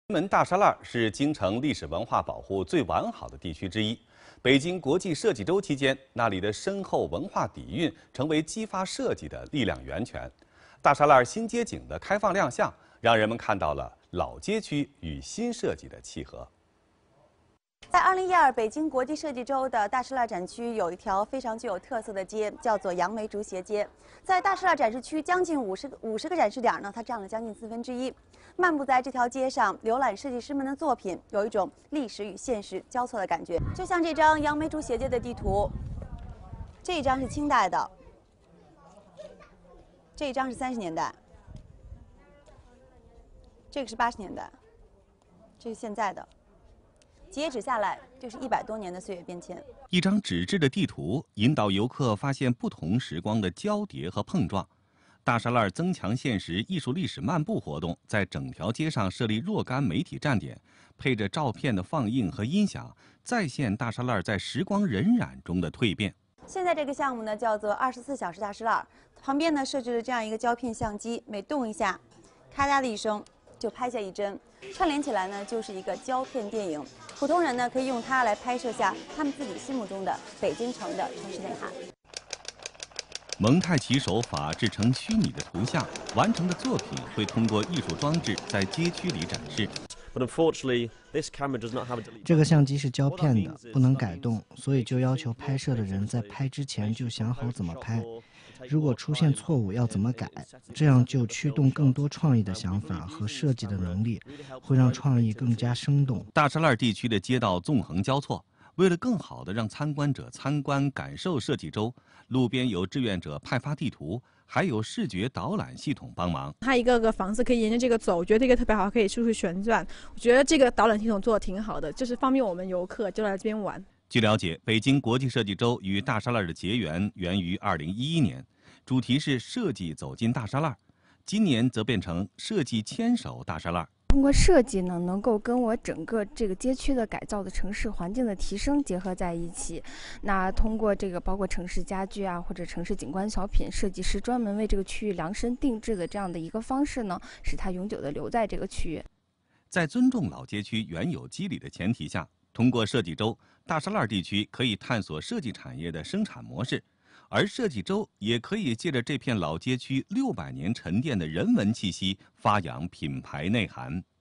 门大栅栏是京城历史文化保护最完好的地区之一。北京国际设计周期间，那里的深厚文化底蕴成为激发设计的力量源泉。大栅栏新街景的开放亮相，让人们看到了老街区与新设计的契合。 在2012北京国际设计周的大栅栏展区，有一条非常具有特色的街，叫做杨梅竹斜街。在大栅栏展示区将近50个展示点呢，它占了将近1/4。漫步在这条街上，浏览设计师们的作品，有一种历史与现实交错的感觉。就像这张杨梅竹斜街的地图，这一张是清代的，这一张是30年代，这个是80年代，这是现在的。 截止下来就是100多年的岁月变迁。 一张纸质的地图引导游客发现不同时光的交叠和碰撞。大栅栏增强现实艺术历史漫步活动在整条街上设立若干媒体站点，配着照片的放映和音响，再现大栅栏在时光荏苒中的蜕变。 现在这个项目呢叫做24小时大栅栏，旁边呢设置了这样一个胶片相机，每动一下，咔嗒的一声就拍下一帧，串联起来呢就是一个胶片电影。 普通人呢可以用它来拍摄下他们自己心目中的北京城的城市内涵。 蒙太奇手法制成虚拟的图像，完成的作品会通过艺术装置在街区里展示。 这个相机是胶片的，不能改动，所以就要求拍摄的人在拍之前就想好怎么拍。 如果出现错误要怎么改，这样就驱动更多创意的想法和设计的能力，会让创意更加生动。 大栅栏地区的街道纵横交错，为了更好地让参观者参观感受设计周，路边有志愿者派发地图，还有视觉导览系统帮忙。 它一个个房子可以沿着这个走，我觉得这个特别好，可以处处旋转。我觉得这个导览系统做的挺好的，就是方便我们游客就来这边玩。 据了解，北京国际设计周与大栅栏的结缘源于2011年，主题是设计走进大栅栏，今年则变成设计牵手大栅栏。 通过设计呢，能够跟我整个这个街区的改造的城市环境的提升结合在一起。那通过这个包括城市家居啊，或者城市景观小品，设计师专门为这个区域量身定制的这样的一个方式呢，使它永久的留在这个区域。 在尊重老街区原有肌理的前提下，通过设计周，大栅栏地区可以探索设计产业的生产模式，而设计周也可以借着这片老街区600年沉淀的人文气息，发扬品牌内涵。